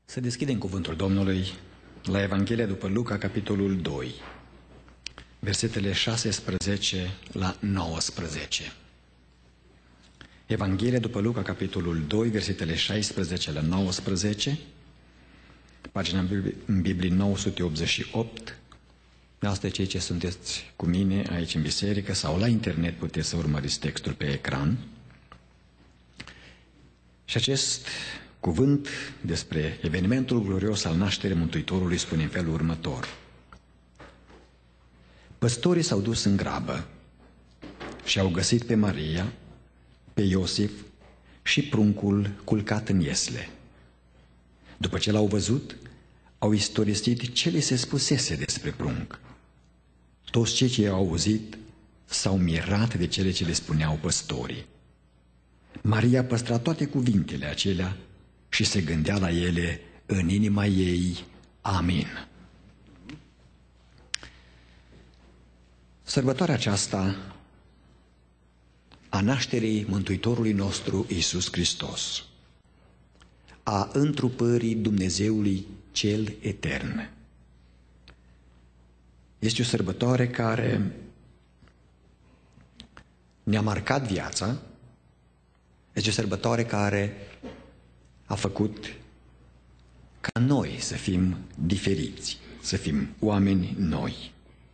Să deschidem cuvântul Domnului la Evanghelia după Luca, capitolul 2, versetele 16 la 19. Evanghelia după Luca, capitolul 2, versetele 16 la 19, pagina în Biblie 988. Asta cei ce sunteți cu mine aici în biserică sau la internet puteți să urmăriți textul pe ecran. Și acest cuvânt despre evenimentul glorios al nașterii Mântuitorului spune în felul următor. Păstorii s-au dus în grabă și au găsit pe Maria, pe Iosif și pruncul culcat în iesle. După ce l-au văzut, au istorisit ce li se spusese despre prunc. Toți cei ce au auzit s-au mirat de cele ce le spuneau păstorii. Maria păstra toate cuvintele acelea și se gândea la ele în inima ei. Amin. Sărbătoarea aceasta a nașterii Mântuitorului nostru Iisus Hristos, a întrupării Dumnezeului cel etern, este o sărbătoare care ne-a marcat viața, este o sărbătoare care a făcut ca noi să fim diferiți, să fim oameni noi.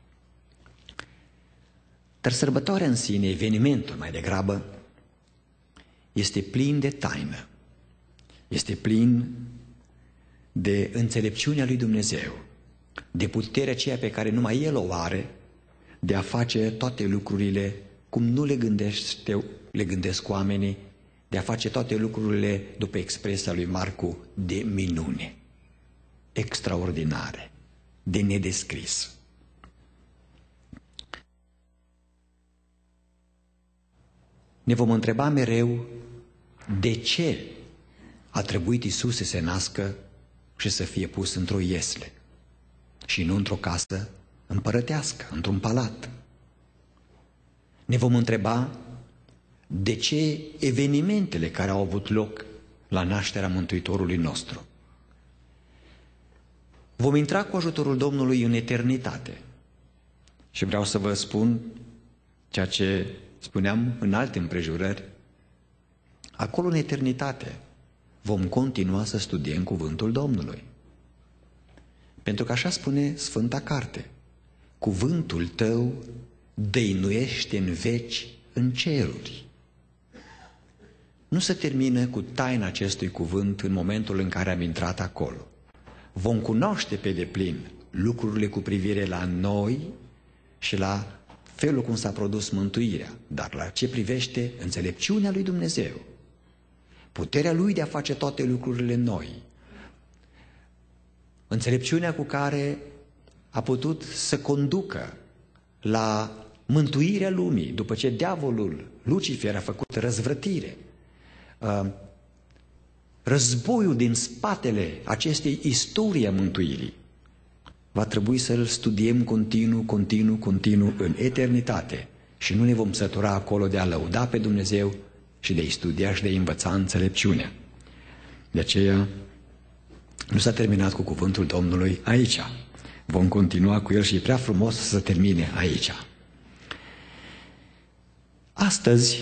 Dar sărbătoarea în sine, evenimentul mai degrabă, este plin de taină, este plin de înțelepciunea lui Dumnezeu, de puterea aceea pe care numai El o are, de a face toate lucrurile cum nu le gândesc oamenii, de a face toate lucrurile, după expresia lui Marcu, de minune, extraordinare, de nedescris. Ne vom întreba mereu de ce a trebuit Iisus să se nască și să fie pus într-o iesle și nu într-o casă împărătească, într-un palat. Ne vom întreba de ce evenimentele care au avut loc la nașterea Mântuitorului nostru. Vom intra cu ajutorul Domnului în eternitate. Și vreau să vă spun ceea ce spuneam în alte împrejurări. Acolo în eternitate vom continua să studiem cuvântul Domnului. Pentru că așa spune Sfânta Carte. Cuvântul tău dăinuiește în veci în ceruri. Nu se termină cu taina acestui cuvânt în momentul în care am intrat acolo. Vom cunoaște pe deplin lucrurile cu privire la noi și la felul cum s-a produs mântuirea, dar la ce privește înțelepciunea lui Dumnezeu, puterea Lui de a face toate lucrurile noi, înțelepciunea cu care a putut să conducă la mântuirea lumii, după ce diavolul, Lucifer, a făcut răzvrătire. Războiul din spatele acestei istorii a mântuirii va trebui să-l studiem continuu în eternitate și nu ne vom sătura acolo de a lăuda pe Dumnezeu și de a-i studia și de a-i învăța înțelepciunea. De aceea nu s-a terminat cu cuvântul Domnului aici. Vom continua cu el și e prea frumos să se termine aici. Astăzi,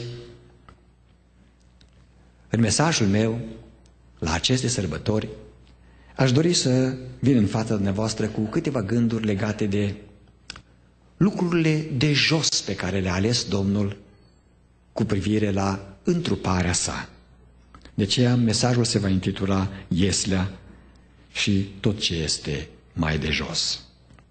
în mesajul meu la aceste sărbători, aș dori să vin în fața dumneavoastră cu câteva gânduri legate de lucrurile de jos pe care le-a ales Domnul cu privire la întruparea sa. De aceea mesajul se va intitula Ieslea și tot ce este mai de jos.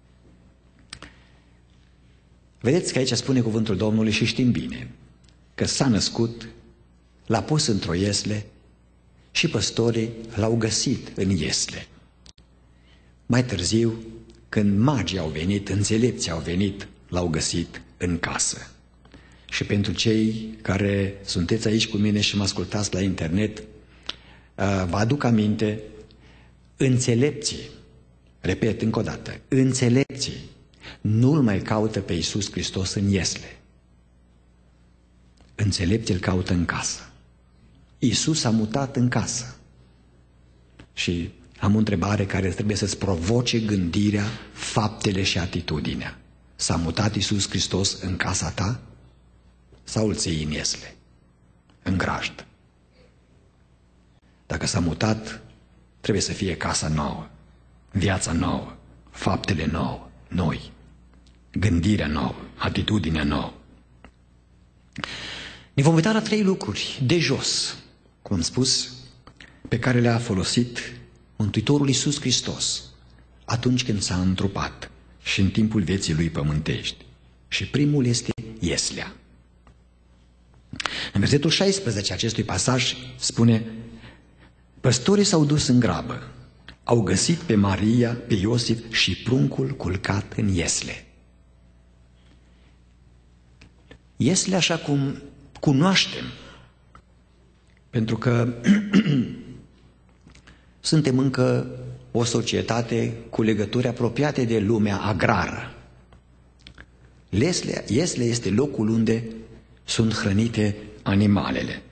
Vedeți că aici spune cuvântul Domnului și știm bine că s-a născut, l-a pus într-o iesle și păstorii l-au găsit în iesle. Mai târziu, când magii au venit, înțelepții au venit, l-au găsit în casă. Și pentru cei care sunteți aici cu mine și mă ascultați la internet, vă aduc aminte, înțelepții, repet încă o dată, înțelepții nu-L mai caută pe Iisus Hristos în iesle. Înțelepții îl caută în casă. Iisus a mutat în casă. Și Am o întrebare care trebuie să-ți provoce gândirea, faptele și atitudinea. S-a mutat Iisus Hristos în casa ta sau îl ții în iesle, în grajd? Dacă s-a mutat, trebuie să fie casa nouă, viața nouă, faptele nouă, noi, gândirea nouă, atitudinea nouă. Ne vom uita la 3 lucruri de jos, cum am spus, pe care le-a folosit Mântuitorul Iisus Hristos atunci când s-a întrupat și în timpul vieții lui pământești. Și primul este ieslea. În versetul 16 acestui pasaj spune: păstorii s-au dus în grabă, au găsit pe Maria, pe Iosif și pruncul culcat în iesle. Iesle așa cum cunoaștem, pentru că suntem încă o societate cu legături apropiate de lumea agrară. Iesle este locul unde sunt hrănite animalele.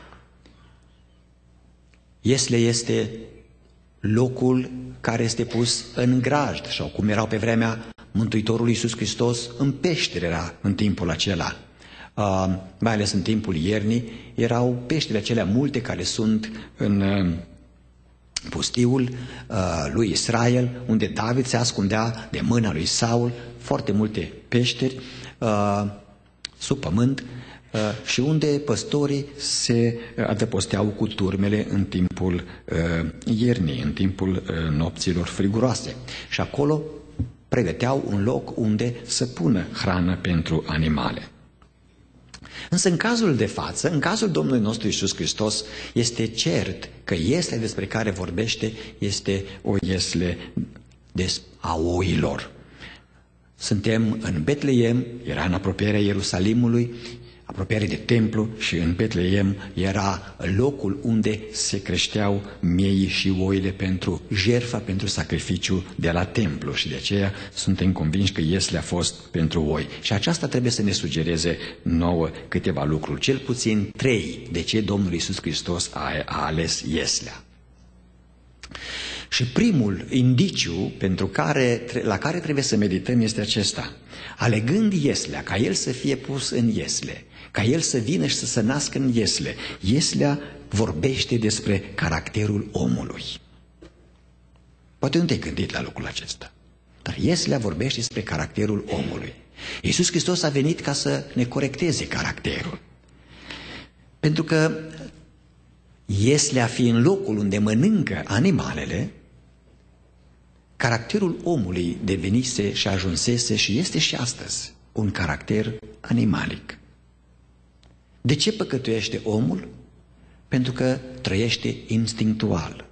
Iesle este locul care este pus în grajd, sau cum erau pe vremea Mântuitorului Iisus Hristos, în peștere era în timpul acela. Mai ales în timpul iernii, erau peștele acelea multe care sunt în pustiul lui Israel, unde David se ascundea de mâna lui Saul, foarte multe peșteri sub pământ, și unde păstorii se adăposteau cu turmele în timpul iernii, în timpul nopților friguroase. Și acolo pregăteau un loc unde să pună hrană pentru animale. Însă în cazul de față, în cazul Domnului nostru Iisus Hristos, este cert că iesle despre care vorbește este o iesle a oilor. Suntem în Betleem, era în apropierea Ierusalimului, apropiare de templu, și în Betleem era locul unde se creșteau mieii și oile pentru jertfa, pentru sacrificiu de la templu, și de aceea suntem convinși că ieslea a fost pentru oi. Și aceasta trebuie să ne sugereze nouă câteva lucruri, cel puțin 3, de ce Domnul Iisus Hristos a ales ieslea. Și primul indiciu la care trebuie să medităm este acesta: alegând ieslea, ca el să fie pus în iesle, ca el să vină și să se nască în iesle, ieslea vorbește despre caracterul omului. Poate nu te-ai gândit la lucrul acesta, dar ieslea vorbește despre caracterul omului. Iisus Hristos a venit ca să ne corecteze caracterul. Pentru că ieslea fiind locul unde mănâncă animalele, caracterul omului devenise și ajunsese și este și astăzi un caracter animalic. De ce păcătuiește omul? Pentru că trăiește instinctual.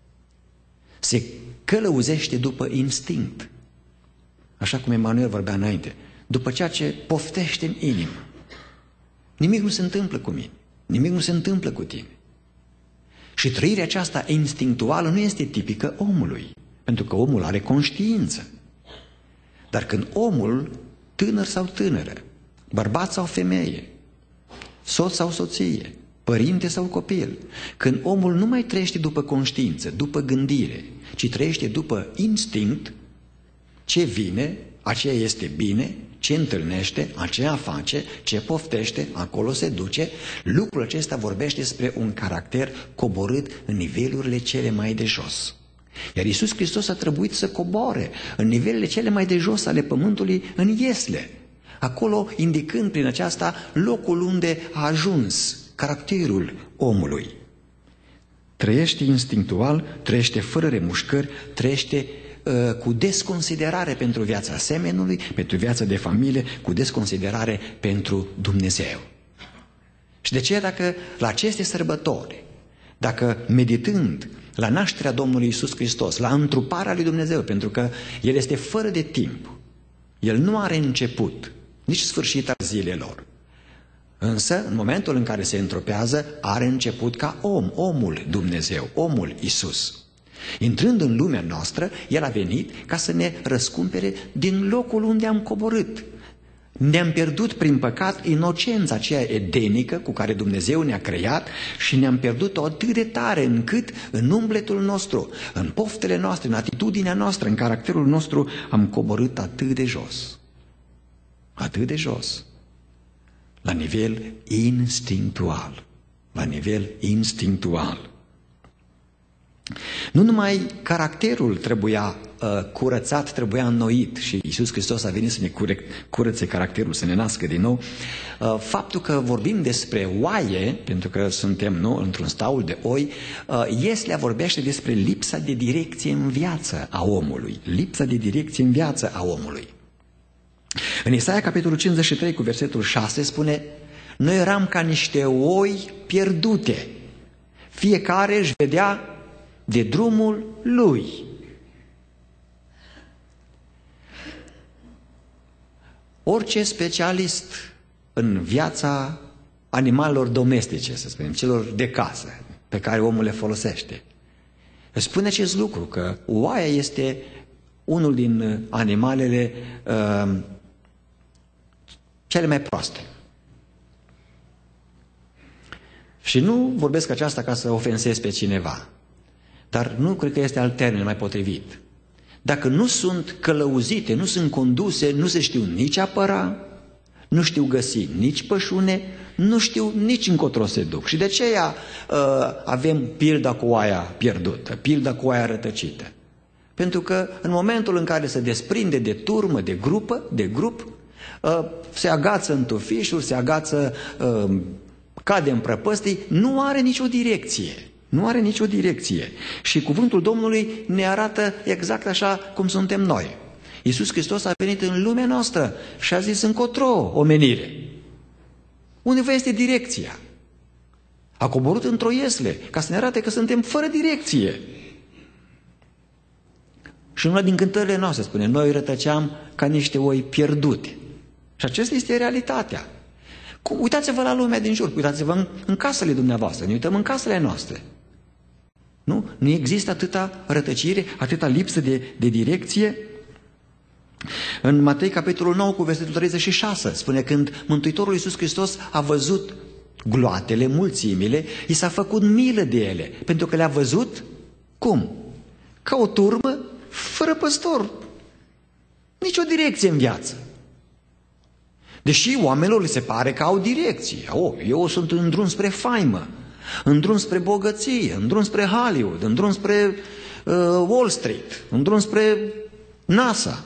Se călăuzește după instinct. Așa cum Emanuel vorbea înainte, după ceea ce poftește în inimă. Nimic nu se întâmplă cu mine, nimic nu se întâmplă cu tine. Și trăirea aceasta instinctuală nu este tipică omului, pentru că omul are conștiință. Dar când omul, tânăr sau tânără, bărbat sau femeie, soț sau soție, părinte sau copil, când omul nu mai trăiește după conștiință, după gândire, ci trăiește după instinct, ce vine, aceea este bine, ce întâlnește, aceea face, ce poftește, acolo se duce, lucrul acesta vorbește despre un caracter coborât în nivelurile cele mai de jos. Iar Iisus Hristos a trebuit să coboare în nivelele cele mai de jos ale pământului, în iesle, acolo indicând prin aceasta locul unde a ajuns caracterul omului. Trăiește instinctual, trăiește fără remușcări, trăiește cu desconsiderare pentru viața semenului, pentru viața de familie, cu desconsiderare pentru Dumnezeu. Și de aceea, dacă la aceste sărbători, dacă meditând la nașterea Domnului Iisus Hristos, la întruparea lui Dumnezeu, pentru că El este fără de timp, El nu are început, nici sfârșit al zilelor, însă în momentul în care se întrupează, are început ca om, omul Dumnezeu, omul Iisus. Intrând în lumea noastră, El a venit ca să ne răscumpere din locul unde am coborât. Ne-am pierdut prin păcat inocența aceea edenică cu care Dumnezeu ne-a creat și ne-am pierdut-o atât de tare încât în umbletul nostru, în poftele noastre, în atitudinea noastră, în caracterul nostru am coborât atât de jos. Atât de jos. La nivel instinctual. La nivel instinctual. Nu numai caracterul trebuia curățat, trebuia înnoit și Iisus Hristos a venit să ne curățe caracterul, să ne nască din nou. Faptul că vorbim despre oaie, pentru că suntem într-un staul de oi, Ieslea vorbește despre lipsa de direcție în viață a omului. Lipsa de direcție în viață a omului. În Isaia, capitolul 53, cu versetul 6, spune: noi eram ca niște oi pierdute, fiecare își vedea de drumul lui. Orice specialist în viața animalelor domestice, să spunem, celor de casă, pe care omul le folosește, spune acest lucru, că oaia este unul din animalele cele mai proaste. Și nu vorbesc aceasta ca să ofensez pe cineva, dar nu cred că este alt termen mai potrivit. Dacă nu sunt călăuzite, nu sunt conduse, nu se știu nici apăra, nu știu găsi nici pășune, nu știu nici încotro se duc. Și de aceea avem pilda cu oaia pierdută, pilda cu oaia rătăcită. Pentru că în momentul în care se desprinde de turmă, de grup, se agață în tufișuri, se agață, cade în prăpăstii, nu are nicio direcție. Nu are nicio direcție. Și cuvântul Domnului ne arată exact așa cum suntem noi. Iisus Hristos a venit în lumea noastră și a zis: încotro, omenire. Unde vă este direcția? A coborât într-o iesle ca să ne arate că suntem fără direcție. Și una din cântările noastre spune: noi rătăceam ca niște oi pierdute. Și aceasta este realitatea. Uitați-vă la lumea din jur, uitați-vă în casele dumneavoastră, ne uităm în casele noastre. Nu există atâta rătăcire, atâta lipsă de direcție. În Matei, capitolul 9, cu versetul 36, spune: când Mântuitorul Iisus Hristos a văzut gloatele, mulțimile, i s-a făcut milă de ele, pentru că le-a văzut, cum? Ca o turmă fără păstor. Nicio direcție în viață. Deși oamenilor le se pare că au direcție. Eu sunt în drum spre faimă, în drum spre bogăție, în drum spre Hollywood, în drum spre Wall Street, în drum spre NASA.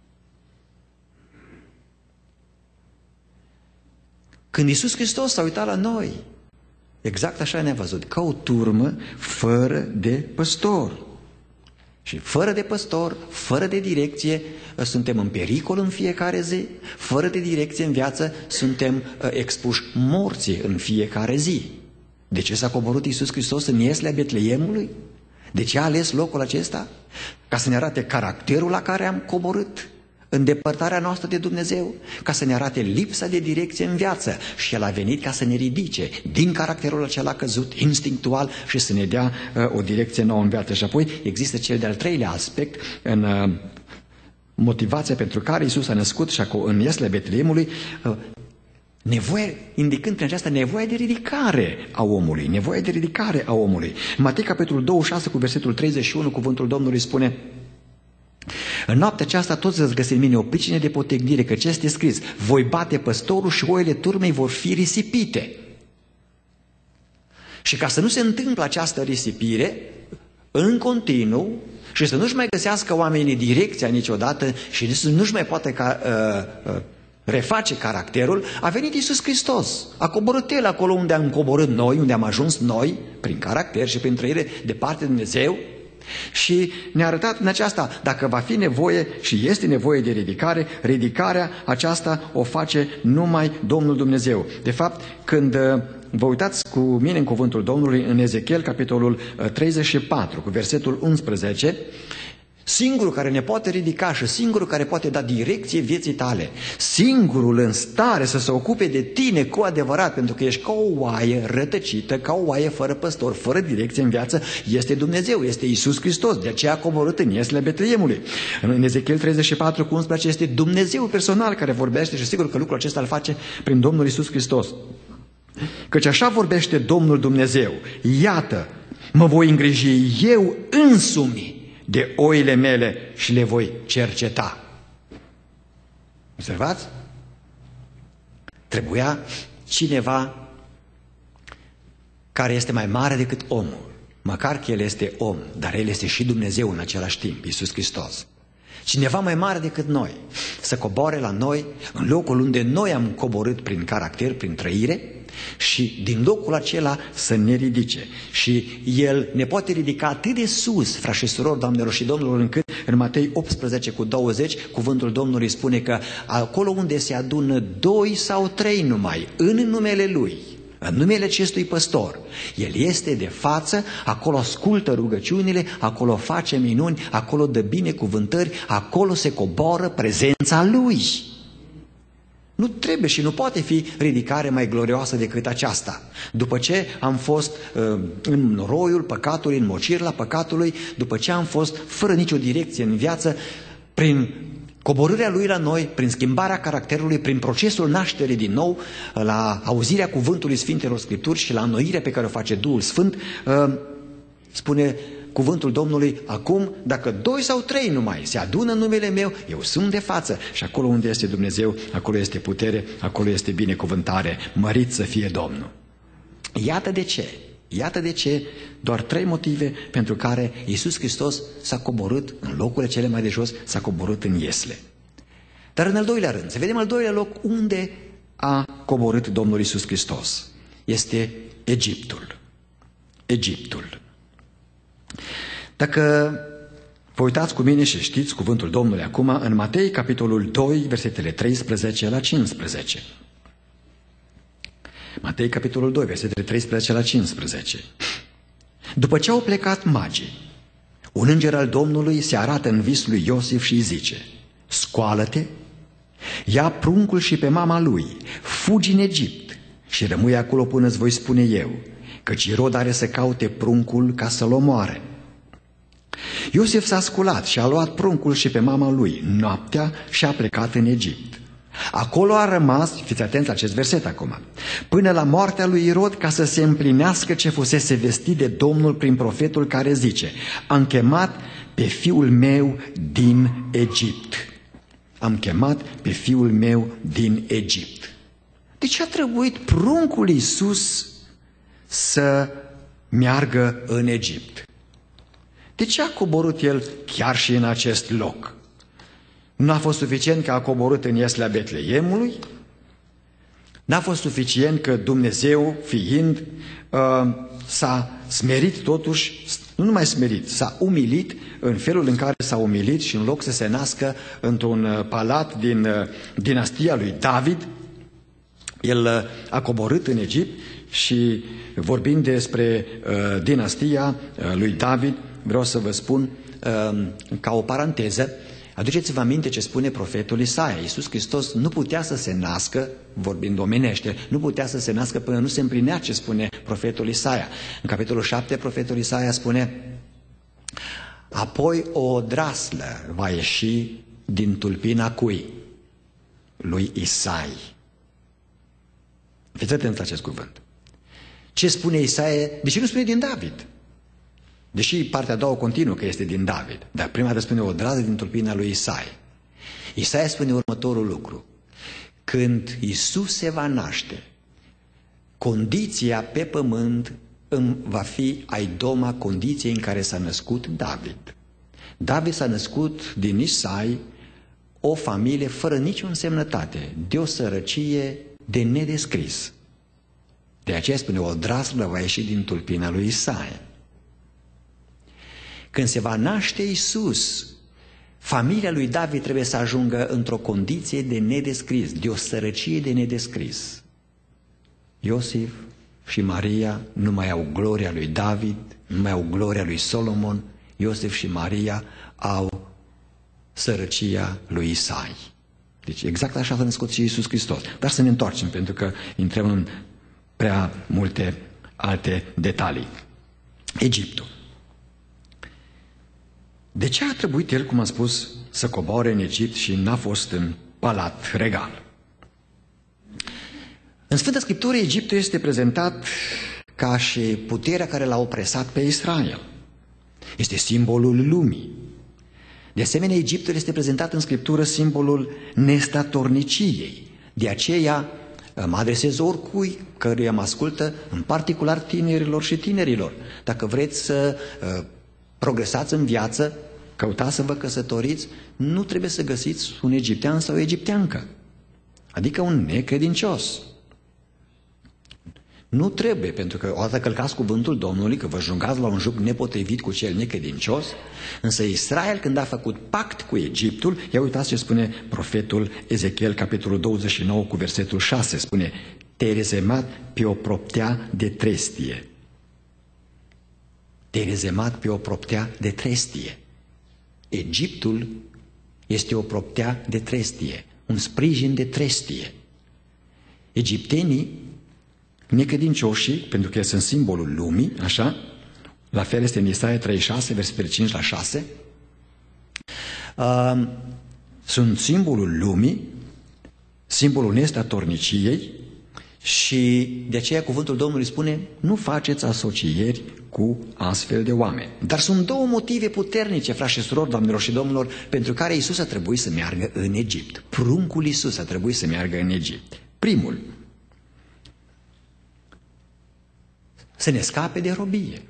Când Iisus Hristos s-a uitat la noi, exact așa ne-a văzut, ca o turmă fără de păstor. Și fără de păstor, fără de direcție, suntem în pericol în fiecare zi, fără de direcție în viață, suntem expuși morții în fiecare zi. De ce s-a coborât Iisus Hristos în ieslea Betleemului? De ce a ales locul acesta? Ca să ne arate caracterul la care am coborât, îndepărtarea noastră de Dumnezeu, ca să ne arate lipsa de direcție în viață. Și El a venit ca să ne ridice din caracterul acela căzut, instinctual, și să ne dea o direcție nouă în viață. Și apoi există cel de-al treilea aspect în motivația pentru care Iisus a născut și în ieslea Betleemului, nevoie, indicând prin aceasta nevoia de ridicare a omului, nevoia de ridicare a omului. În Matei, capitolul 26, cu versetul 31, cuvântul Domnului spune: în noaptea aceasta toți veți găsi în mine o pricină de potignire, căci este scris: voi bate păstorul și oile turmei vor fi risipite. Și ca să nu se întâmple această risipire în continuu și să nu-și mai găsească oamenii direcția niciodată și să nu-și mai poate reface caracterul, a venit Iisus Hristos. A coborât El acolo unde am coborât noi, unde am ajuns noi, prin caracter și prin trăire departe de Dumnezeu, și ne-a arătat în aceasta, dacă va fi nevoie și este nevoie de ridicare, ridicarea aceasta o face numai Domnul Dumnezeu. De fapt, când vă uitați cu mine în cuvântul Domnului, în Ezechiel, capitolul 34, cu versetul 11, singurul care ne poate ridica și singurul care poate da direcție vieții tale, singurul în stare să se ocupe de tine cu adevărat, pentru că ești ca o oaie rătăcită, ca o oaie fără păstor, fără direcție în viață, este Dumnezeu, este Iisus Hristos. De aceea a coborât în ieslile Betleemului. În Ezechiel 34:11 este Dumnezeu personal care vorbește și sigur că lucrul acesta îl face prin Domnul Iisus Hristos. Căci așa vorbește Domnul Dumnezeu: iată, mă voi îngriji eu însumi de oile mele și le voi cerceta. Observați? Trebuia cineva care este mai mare decât omul, măcar că el este om, dar el este și Dumnezeu în același timp, Iisus Hristos. Cineva mai mare decât noi să coboare la noi în locul unde noi am coborât prin caracter, prin trăire, și din locul acela să ne ridice. Și El ne poate ridica atât de sus, frați și surori, doamnelor și domnilor, încât în Matei 18:20 cuvântul Domnului spune că acolo unde se adună 2 sau 3 numai în numele Lui, în numele acestui păstor, El este de față, acolo ascultă rugăciunile, acolo face minuni, acolo dă binecuvântări, acolo se coboară prezența Lui. Nu trebuie și nu poate fi ridicare mai glorioasă decât aceasta. După ce am fost în roiul păcatului, în mocirla păcatului, după ce am fost fără nicio direcție în viață, prin coborârea Lui la noi, prin schimbarea caracterului, prin procesul nașterii din nou, la auzirea cuvântului Sfintelor Scripturi și la înnoirea pe care o face Duhul Sfânt, spune cuvântul Domnului: acum, dacă 2 sau 3 numai se adună în numele meu, eu sunt de față. Și acolo unde este Dumnezeu, acolo este putere, acolo este binecuvântare. Mărit să fie Domnul. Iată de ce. Iată de ce, doar 3 motive pentru care Iisus Hristos s-a coborât în locurile cele mai de jos, s-a coborât în iesle. Dar în al doilea rând, să vedem al doilea loc unde a coborât Domnul Iisus Hristos. Este Egiptul. Egiptul. Dacă vă uitați cu mine și știți cuvântul Domnului acum, în Matei, capitolul 2, versetele 13 la 15. Matei, capitolul 2, versetele 13 la 15. După ce au plecat magii, un înger al Domnului se arată în vis lui Iosif și îi zice: scoală-te, ia pruncul și pe mama lui, fugi în Egipt și rămâi acolo până îți voi spune eu, căci Irod are să caute pruncul ca să-l omoare. Iosif s-a sculat și a luat pruncul și pe mama lui noaptea și a plecat în Egipt. Acolo a rămas, fiți atenți la acest verset acum, până la moartea lui Irod, ca să se împlinească ce fusese vestit de Domnul prin profetul care zice: am chemat pe fiul meu din Egipt. Am chemat pe fiul meu din Egipt. De ce a trebuit pruncul Iisus să meargă în Egipt? De ce a coborât el chiar și în acest loc? Nu a fost suficient că a coborât în ieslea Betleemului? N-a fost suficient că Dumnezeu, fiind, s-a smerit totuși, nu numai smerit, s-a umilit în felul în care s-a umilit și în loc să se nască într-un palat din dinastia lui David, el a coborât în Egipt. Și vorbind despre dinastia lui David, vreau să vă spun ca o paranteză, aduceți-vă aminte ce spune profetul Isaia. Iisus Hristos nu putea să se nască, vorbind omenește, nu putea să se nască până nu se împlinea ce spune profetul Isaia. În capitolul 7, profetul Isaia spune: apoi o odraslă va ieși din tulpina cui? Lui Isai. Fiți atenți la acest cuvânt. Ce spune Isaia? Deși nu spune din David. Deși partea a doua continuă că este din David. Dar prima dată spune o drază din tulpina lui Isaia. Isaia spune următorul lucru. Când Iisus se va naște, condiția pe pământ va fi aidoma condiției în care s-a născut David. David s-a născut din Isai, o familie fără nicio însemnătate, de o sărăcie de nedescris. De aceea spune, o draslă va ieși din tulpina lui Isaia. Când se va naște Iisus, familia lui David trebuie să ajungă într-o condiție de nedescris, de o sărăcie de nedescris. Iosif și Maria nu mai au gloria lui David, nu mai au gloria lui Solomon. Iosif și Maria au sărăcia lui Isai. Deci exact așa s-a născut și Iisus Hristos. Dar să ne întoarcem, pentru că intrăm în prea multe alte detalii. Egiptul. De ce a trebuit el, cum am spus, să coboare în Egipt și n-a fost în palat regal? În Sfânta Scriptură, Egiptul este prezentat ca și puterea care l-a opresat pe Israel. Este simbolul lumii. De asemenea, Egiptul este prezentat în Scriptură simbolul nestatorniciei. De aceea mă adresez oricui căruia mă ascultă, în particular tinerilor și tinerilor. Dacă vreți să progresați în viață, căutați să vă căsătoriți, nu trebuie să găsiți un egiptean sau o egipteancă, adică un necredincios. Nu trebuie, pentru că odată călcați cuvântul Domnului, că vă jungați la un juc nepotrivit cu cel necredincios, însă Israel, când a făcut pact cu Egiptul, ia uitați ce spune profetul Ezechiel, capitolul 29, cu versetul 6, spune: te-ai rezemat pe o proptea de trestie. Te-ai rezemat pe o proptea de trestie. Egiptul este o proptea de trestie, un sprijin de trestie. Egiptenii necredincioșii, pentru că ei sunt simbolul lumii, așa, la fel este în Isaia 36, versetele 5 la 6, sunt simbolul lumii, simbolul nestatorniciei și de aceea cuvântul Domnului spune: nu faceți asocieri cu astfel de oameni. Dar sunt două motive puternice, frați și surori, doamnelor și domnilor, pentru care Iisus a trebuit să meargă în Egipt. Pruncul Iisus a trebuit să meargă în Egipt. Primul, să ne scape de robie.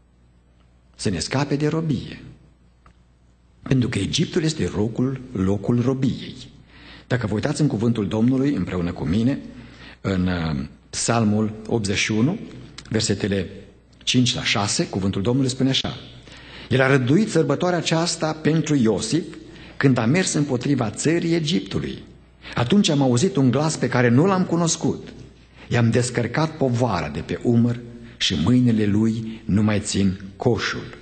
Să ne scape de robie. Pentru că Egiptul este locul robiei. Dacă vă uitați în cuvântul Domnului împreună cu mine, în Psalmul 81, versetele 5 la 6, cuvântul Domnului spune așa: El a rânduit sărbătoarea aceasta pentru Iosif când a mers împotriva țării Egiptului. Atunci am auzit un glas pe care nu l-am cunoscut. I-am descărcat povara de pe umăr și mâinile lui nu mai țin coșul.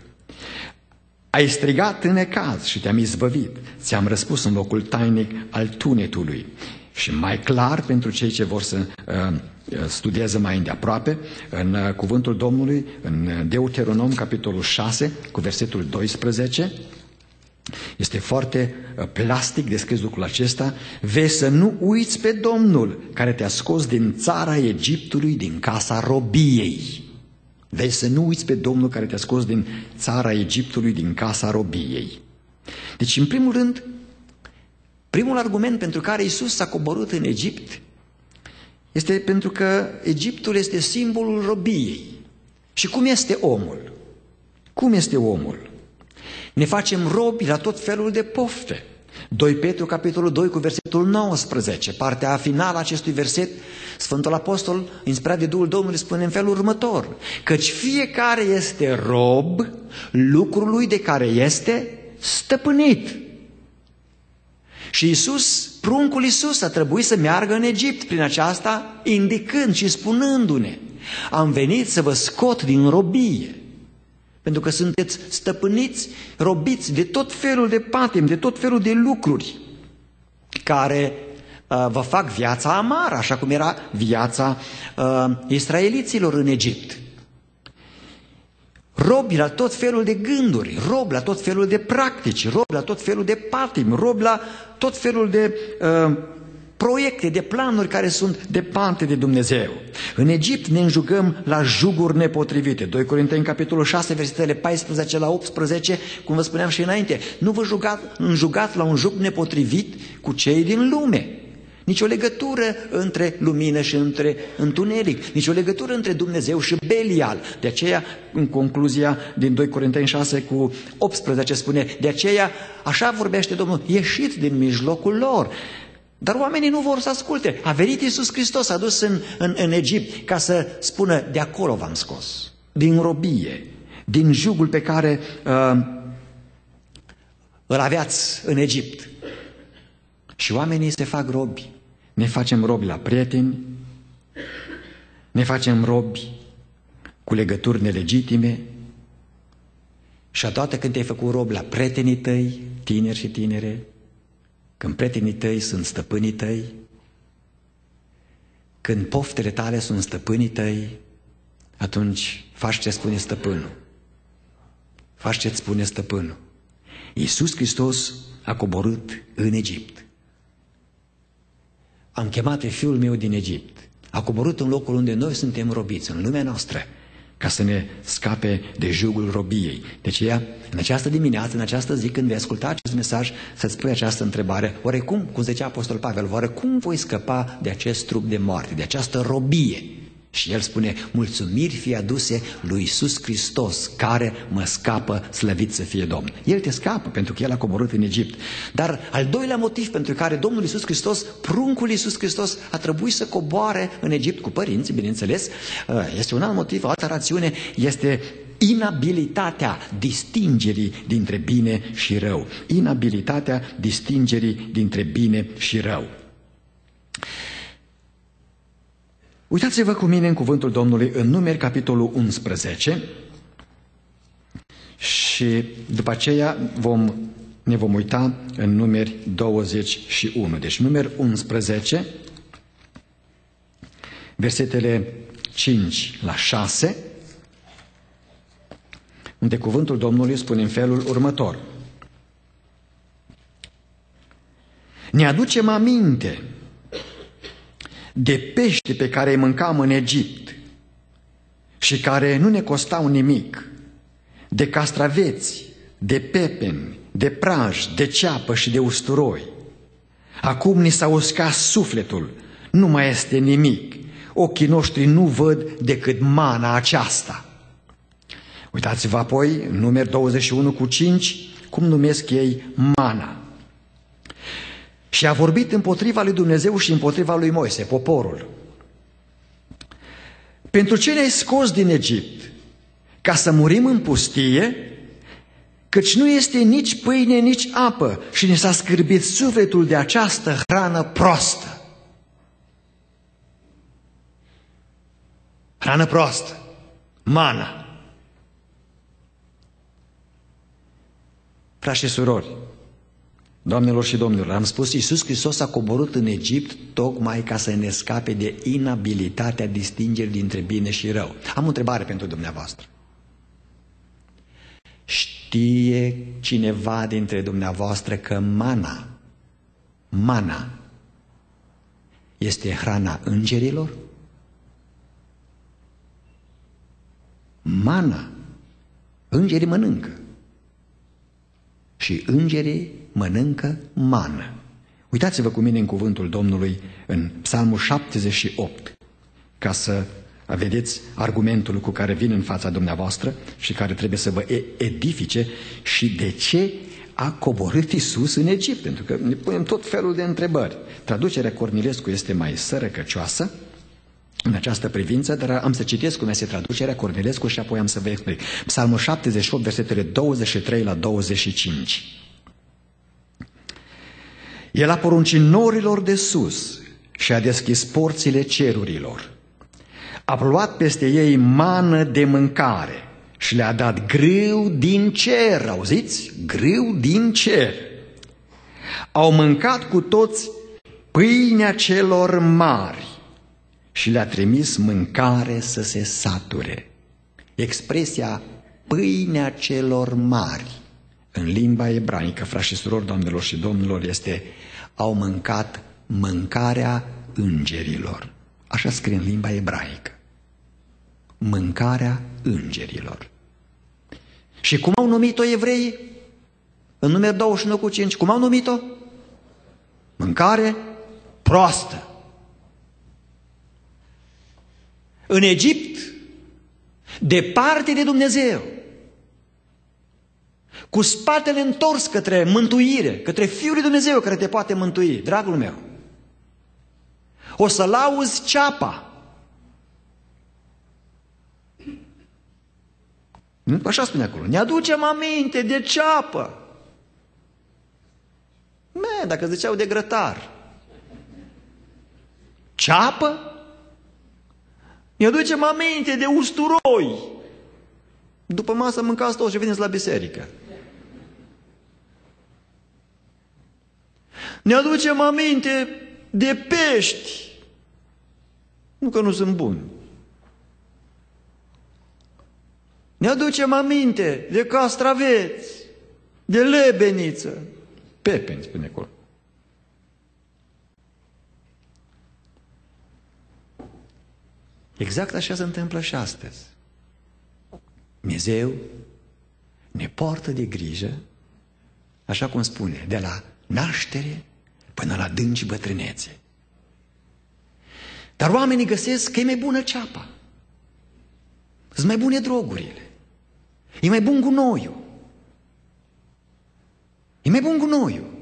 Ai strigat în necaz și te-am izbăvit. Ți-am răspuns în locul tainic al tunetului. Și mai clar pentru cei ce vor să studieze mai îndeaproape, în cuvântul Domnului, în Deuteronom, capitolul 6, cu versetul 12, este foarte plastic descris lucrul acesta: vei să nu uiți pe Domnul care te-a scos din țara Egiptului, din casa robiei. Vei să nu uiți pe Domnul care te-a scos din țara Egiptului, din casa robiei. Deci, în primul rând, primul argument pentru care Iisus s-a coborât în Egipt este pentru că Egiptul este simbolul robiei. Și cum este omul? Cum este omul? Ne facem robi la tot felul de pofte. 2 Petru, capitolul 2, cu versetul 19, partea finală a acestui verset, Sfântul Apostol, inspirat de Duhul Domnului, spune în felul următor: căci fiecare este rob lucrului de care este stăpânit. Și Iisus, pruncul Iisus, a trebuit să meargă în Egipt prin aceasta, indicând și spunându-ne: am venit să vă scot din robie. Pentru că sunteți stăpâniți, robiți de tot felul de patim, de tot felul de lucruri care vă fac viața amară, așa cum era viața israeliților în Egipt. Robi la tot felul de gânduri, robi la tot felul de practici, robi la tot felul de patim, robi la tot felul de proiecte, de planuri care sunt departe de Dumnezeu. În Egipt ne înjugăm la juguri nepotrivite. 2 Corinteni, capitolul 6, versetele 14 la 18, cum vă spuneam și înainte, nu vă înjugați la un jug nepotrivit cu cei din lume. Nici o legătură între lumină și între întuneric, nici o legătură între Dumnezeu și Belial. De aceea, în concluzia din 2 Corinteni 6 cu 18 spune: de aceea, așa vorbește Domnul, ieșiți din mijlocul lor. Dar oamenii nu vor să asculte. A venit Iisus Hristos, a dus în Egipt ca să spună: de acolo v-am scos, din robie, din jugul pe care îl aveați în Egipt. Și oamenii se fac robi. Ne facem robi la prieteni, ne facem robi cu legături nelegitime, Și odată când te-ai făcut rob la prietenii tăi, tineri și tinere, când prietenii tăi sunt stăpânii tăi, când poftele tale sunt stăpânii tăi, atunci faci ce spune stăpânul. Faci ce spune stăpânul. Iisus Hristos a coborât în Egipt. Am chemat pe fiul meu din Egipt. A coborât în locul unde noi suntem robiți, în lumea noastră, ca să ne scape de jugul robiei. De aceea, în această dimineață, în această zi, când vei asculta acest mesaj, să-ți pui această întrebare: oare cum zicea Apostol Pavel, oare cum voi scăpa de acest trup de moarte, de această robie? Și el spune: mulțumiri fie aduse lui Iisus Hristos, care mă scapă, slăvit să fie Domnul. El te scapă pentru că El a coborât în Egipt. Dar al doilea motiv pentru care Domnul Iisus Hristos, pruncul Iisus Hristos, a trebuit să coboare în Egipt cu părinții, bineînțeles, este un alt motiv, o altă rațiune, este inabilitatea distingerii dintre bine și rău. Inabilitatea distingerii dintre bine și rău. Uitați-vă cu mine în cuvântul Domnului în Numeri, capitolul 11, și după aceea ne vom uita în Numeri 21. Deci Numeri 11, versetele 5 la 6, unde cuvântul Domnului spune în felul următor: ne aducem aminte de pește pe care îi mâncam în Egipt și care nu ne costau nimic, de castraveți, de pepeni, de praj, de ceapă și de usturoi. Acum ni s-a uscat sufletul, nu mai este nimic, ochii noștri nu văd decât mana aceasta. Uitați-vă apoi, în Numeri 21 cu 5, cum numesc ei mana. Și a vorbit împotriva lui Dumnezeu și împotriva lui Moise, poporul: pentru ce ne-ai scos din Egipt? Ca să murim în pustie? Căci nu este nici pâine, nici apă și ne s-a scârbit sufletul de această hrană proastă. Hrană proastă, mana. Frați și surori, doamnelor și domnilor, am spus, Iisus Hristos a coborât în Egipt tocmai ca să ne scape de inabilitatea distingerii dintre bine și rău. Am o întrebare pentru dumneavoastră. Știe cineva dintre dumneavoastră că mana este hrana îngerilor? Mana. Îngerii mănâncă. Și îngerii mănâncă mană. Uitați-vă cu mine în cuvântul Domnului în Psalmul 78, ca să vedeți argumentul cu care vin în fața dumneavoastră și care trebuie să vă edifice și de ce a coborât Iisus în Egipt. Pentru că ne punem tot felul de întrebări. Traducerea Cornilescu este mai sărăcăcioasă în această privință, dar am să citesc cum este traducerea Cornilescu și apoi am să vă explic. Psalmul 78, versetele 23 la 25. El a poruncit norilor de sus și a deschis porțile cerurilor. A plouat peste ei mană de mâncare și le-a dat grâu din cer. Auziți? Grâu din cer. Au mâncat cu toți pâinea celor mari și le-a trimis mâncare să se sature. Expresia pâinea celor mari în limba ebraică, frați și surori, doamnelor și domnilor, este: au mâncat mâncarea îngerilor. Așa scrie în limba ebraică. Mâncarea îngerilor. Și cum au numit-o evreii? În Numeri 21 cu 5, cum au numit-o? Mâncare proastă. În Egipt, departe de Dumnezeu, cu spatele întors către mântuire, către Fiul lui Dumnezeu care te poate mântui, dragul meu, o să lauzi ceapa. Așa spune acolo. Ne aducem aminte de ceapă. Dacă ziceau de grătar. Ceapă? Ne aducem aminte de usturoi. După masă mâncați toți și veniți la biserică. Ne aducem aminte de pești. Nu că nu sunt buni. Ne aducem aminte de castraveți, de lebeniță. Pepeni, spune acolo. Exact așa se întâmplă și astăzi. Dumnezeu ne poartă de grijă, așa cum spune, de la naștere până la adânci bătrânețe. Dar oamenii găsesc că e mai bună ceapa. Sunt mai bune drogurile. E mai bun gunoiul. E mai bun gunoiul.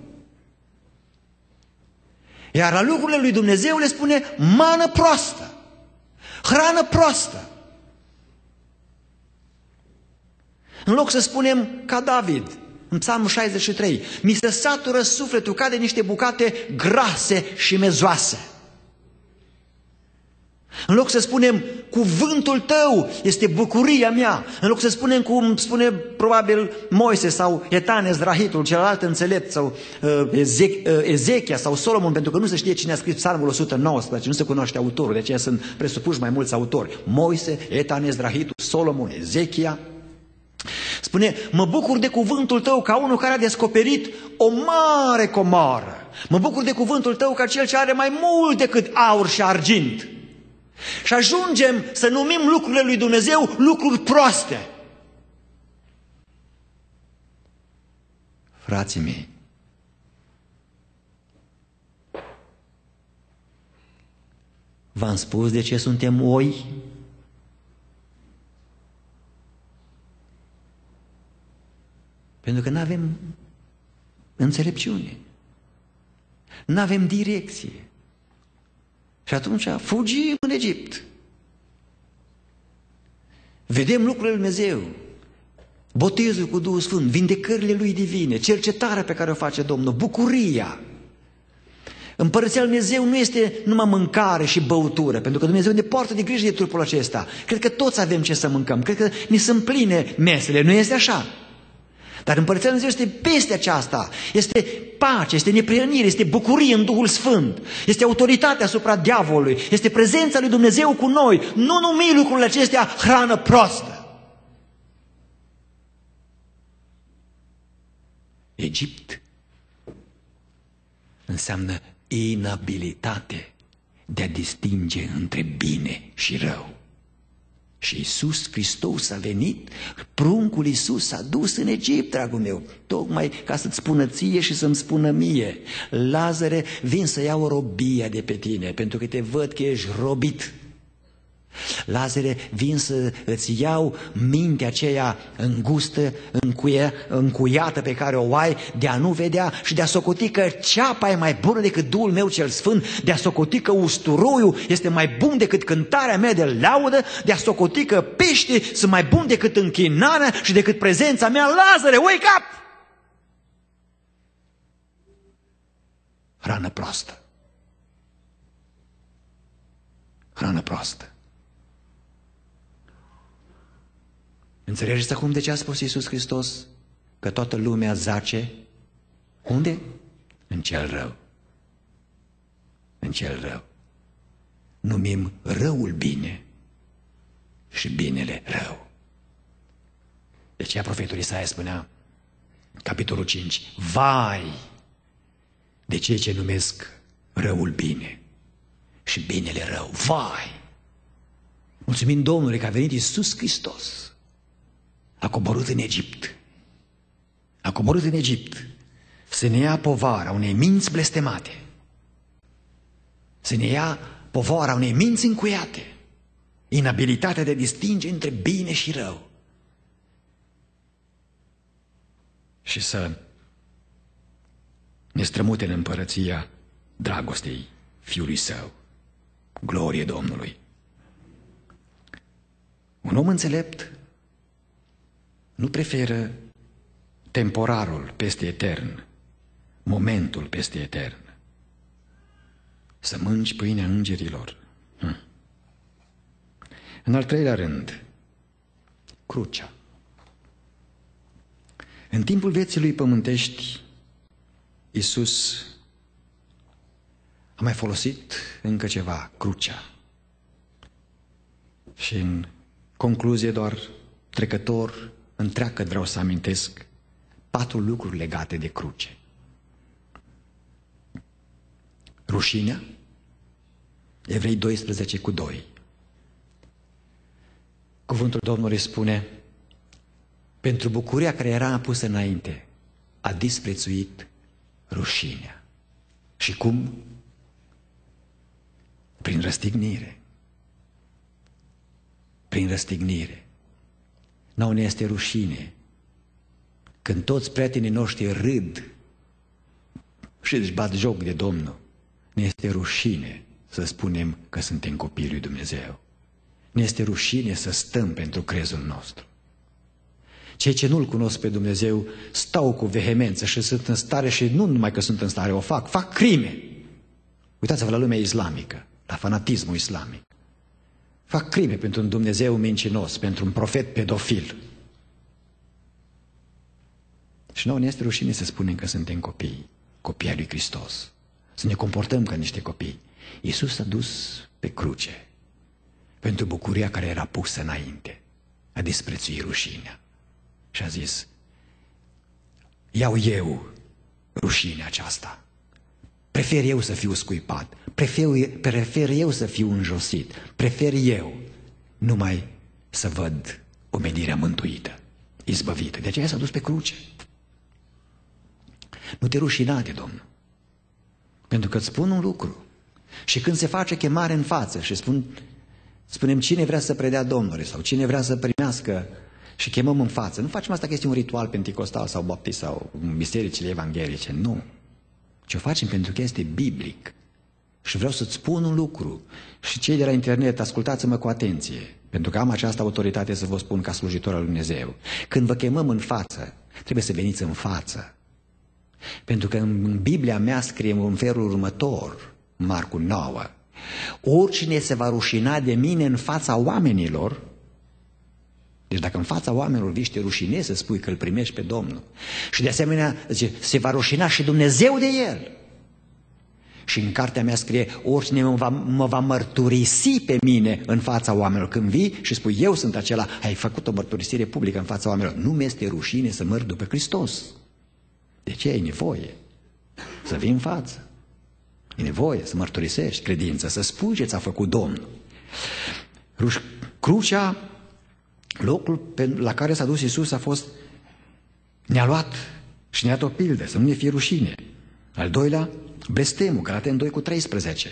Iar la lucrurile lui Dumnezeu le spune mană proastă, hrană proastă. În loc să spunem ca David, în Psalmul 63, mi se satură sufletul ca de niște bucate grase și mezoase. În loc să spunem, cuvântul tău este bucuria mea, în loc să spunem cum spune probabil Moise sau Etan Ezrahitul, celălalt înțelept, sau Ezechia sau Solomon, pentru că nu se știe cine a scris Psalmul 119, nu se cunoaște autorul, de aceea sunt presupuși mai mulți autori. Moise, Etan Ezrahitul, Solomon, Ezechia. Spune, mă bucur de cuvântul tău ca unul care a descoperit o mare comoară. Mă bucur de cuvântul tău ca cel ce are mai mult decât aur și argint. Și ajungem să numim lucrurile lui Dumnezeu lucruri proaste. Frații mei, v-am spus de ce suntem oi? Pentru că nu avem înțelepciune, nu avem direcție. Și atunci fugim în Egipt. Vedem lucrurile lui Dumnezeu, botezul cu Duhul Sfânt, vindecările lui divine, cercetarea pe care o face Domnul, bucuria. Împărăția lui Dumnezeu nu este numai mâncare și băutură, pentru că Dumnezeu ne poartă de grijă de trupul acesta. Cred că toți avem ce să mâncăm, cred că ne sunt pline mesele, nu este așa? Dar Împărăția lui Dumnezeu este peste aceasta, este pace, este neprihănire, este bucurie în Duhul Sfânt, este autoritatea asupra diavolului, este prezența lui Dumnezeu cu noi. Nu numi lucrurile acestea hrană proastă. Egipt înseamnă inabilitate de a distinge între bine și rău. Și Iisus Hristos a venit, pruncul Iisus s-a dus în Egipt, dragul meu, tocmai ca să-ți spună ție și să-mi spună mie: Lazare, vin să iau robia de pe tine, pentru că te văd că ești robit. Lazare, vin să îți iau mintea aceea îngustă, încuiată pe care o ai, de a nu vedea și de a socoti că ceapa e mai bună decât Duhul meu cel Sfânt, de a socoti că usturoiul este mai bun decât cântarea mea de laudă, de a socoti că peștii sunt mai buni decât închinarea și decât prezența mea. Lazare, wake up! Hrană proastă. Hrană proastă. Înțelegeți acum de ce a spus Iisus Hristos că toată lumea zace? Unde? În cel rău. În cel rău. Numim răul bine și binele rău. De aceea profetul Isaia spunea, capitolul 5, vai de cei ce numesc răul bine și binele rău. Vai! Mulțumim Domnului că a venit Iisus Hristos. A coborât în Egipt. A coborât în Egipt să ne ia povara unei minți blestemate. Să ne ia povara unei minți încuiate. Inabilitatea de a distinge între bine și rău. Și să ne strămute în împărăția dragostei Fiului Său. Glorie Domnului! Un om înțelept nu preferă temporarul peste etern, momentul peste etern. Să mânci pâinea îngerilor. În al treilea rând, crucea. În timpul vieții lui pământești, Iisus a mai folosit încă ceva, crucea. Și în concluzie, doar trecător, întreagă vreau să amintesc 4 lucruri legate de cruce. Rușinea, Evrei 12:2. Cuvântul Domnului spune: pentru bucuria care era pusă înainte, a disprețuit rușinea. Și cum? Prin răstignire. Prin răstignire. Nu ne este rușine când toți prietenii noștri râd și își bat joc de Domnul. Ne este rușine să spunem că suntem copiii lui Dumnezeu. Ne este rușine să stăm pentru crezul nostru. Cei ce nu-L cunosc pe Dumnezeu stau cu vehemență și sunt în stare, și nu numai că sunt în stare, o fac crime. Uitați-vă la lumea islamică, la fanatismul islamic. Fac crime pentru un Dumnezeu mincinos, pentru un profet pedofil. Și nouă ne este rușine să spunem că suntem copii ai lui Hristos. Să ne comportăm ca niște copii. Iisus s-a dus pe cruce pentru bucuria care era pusă înainte, a disprețui rușinea. Și a zis: iau eu rușinea aceasta. Prefer eu să fiu scuipat, prefer eu să fiu înjosit, prefer eu numai să văd omenirea mântuită, izbăvită. De aceea s-a dus pe cruce. Nu te rușina de Domnul, pentru că îți spun un lucru. Și când se face chemare în față și spunem cine vrea să predea Domnului sau cine vrea să primească și chemăm în față, nu facem asta că este un ritual penticostal sau baptist sau bisericile evanghelice, nu. Ce o facem pentru că este biblic. Și vreau să-ți spun un lucru. Și cei de la internet, ascultați-mă cu atenție, pentru că am această autoritate să vă spun ca slujitor al lui Dumnezeu. Când vă chemăm în față, trebuie să veniți în față. Pentru că în Biblia mea scrie în felul următor, Marcu 9: oricine se va rușina de mine în fața oamenilor. Deci dacă în fața oamenilor vii și te rușinezi să spui că îl primești pe Domnul, și de asemenea zice, se va rușina și Dumnezeu de el. Și în cartea mea scrie: oricine mă va mărturisi pe mine în fața oamenilor. Când vii și spui eu sunt acela, ai făcut o mărturisire publică în fața oamenilor. Nu mi-este rușine să mărg după Hristos. De ce ai nevoie să vii în față? E nevoie să mărturisești credința, să spui ce ți-a făcut Domnul. Crucea, locul la care s-a dus Iisus a fost, ne-a luat și ne-a dat o pildă, să nu ne fie rușine. Al doilea, blestemul, Galateni 2:13.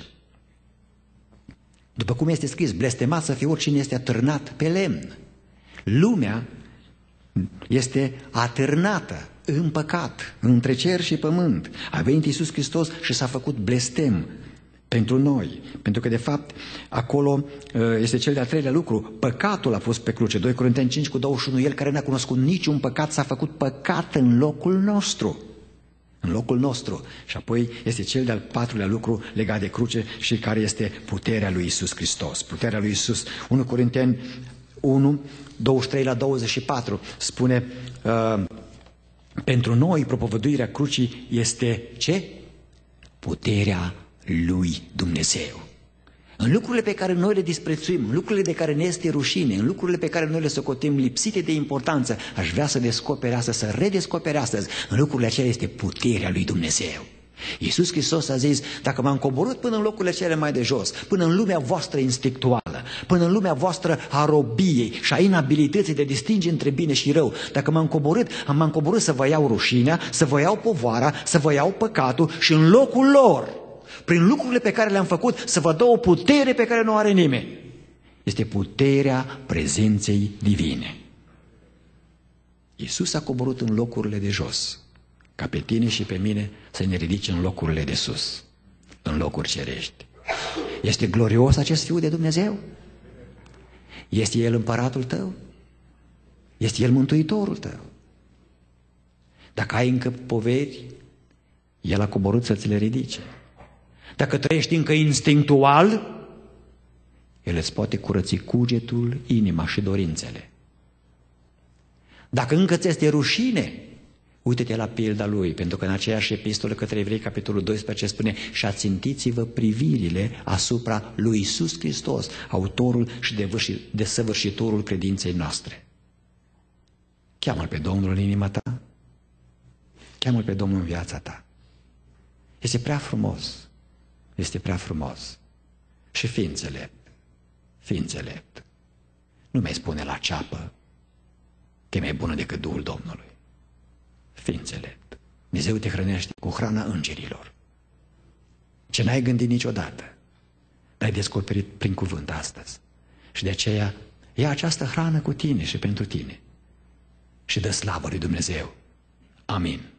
După cum este scris, blestemat să fie oricine este atârnat pe lemn. Lumea este atârnată în păcat, între cer și pământ. A venit Iisus Hristos și s-a făcut blestem pentru noi. Pentru că, de fapt, acolo este cel de-al treilea lucru. Păcatul a fost pe cruce. 2 Corinteni 5:21. El care n-a cunoscut niciun păcat s-a făcut păcat în locul nostru. În locul nostru. Și apoi este cel de-al patrulea lucru legat de cruce și care este puterea lui Iisus Hristos. Puterea lui Iisus. 1 Corinteni 1:23-24 spune: pentru noi propovăduirea crucii este ce? Puterea lui Dumnezeu. În lucrurile pe care noi le disprețuim, în lucrurile de care ne este rușine, în lucrurile pe care noi le socotim lipsite de importanță, aș vrea să descoperi astăzi, să redescoperi astăzi, în lucrurile acelea este puterea lui Dumnezeu. Iisus Hristos a zis: dacă m-am coborât până în locurile cele mai de jos, până în lumea voastră instinctuală, până în lumea voastră a robiei și a inabilității de distinge între bine și rău, dacă m-am coborât să vă iau rușinea, să vă iau povara, să vă iau păcatul și în locul lor, prin lucrurile pe care le-am făcut, să vă dau o putere pe care nu o are nimeni. Este puterea prezenței divine. Iisus a coborât în locurile de jos, ca pe tine și pe mine să ne ridice în locurile de sus, în locuri cerești. Este glorios acest Fiu de Dumnezeu? Este El împăratul tău? Este El mântuitorul tău? Dacă ai încă poveri, El a coborât să ți le ridice. Dacă trăiești încă instinctual, El îți poate curăți cugetul, inima și dorințele. Dacă încă ți este rușine Uită-te la pilda lui, pentru că în aceeași epistolă către Evrei, capitolul 12, spune: și ațintiți-vă privirile asupra lui Iisus Hristos, autorul și desăvârșitorul credinței noastre. Cheamă-L pe Domnul în inima ta, cheamă-L pe Domnul în viața ta. Este prea frumos, este prea frumos. Și fii înțelept, fii înțelept. Nu mai spune la ceapă că e mai bună decât Duhul Domnului. Fii înțelept. Dumnezeu te hrănește cu hrana îngerilor. Ce n-ai gândit niciodată, l-ai descoperit prin cuvânt astăzi. Și de aceea ia această hrană cu tine și pentru tine. Și dă slavă lui Dumnezeu. Amin.